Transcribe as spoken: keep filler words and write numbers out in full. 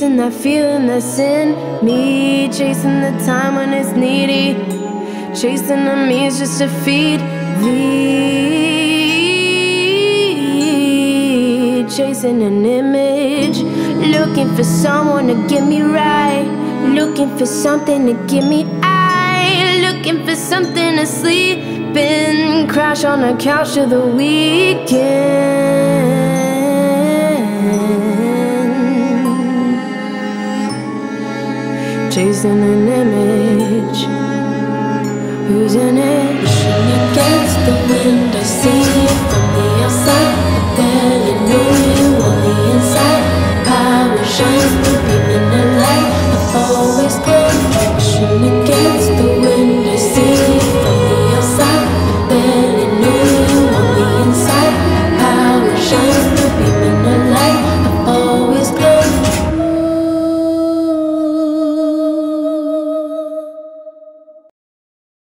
chasing that feeling that's in me, chasing the time when it's needy, chasing the means just to feed thee, chasing an image, looking for someone to get me right, looking for something to get me high, looking for something to sleep in, crash on the couch of the weekend. Chasing an image, who's in it? Pushing against the wind, I see it from the outside.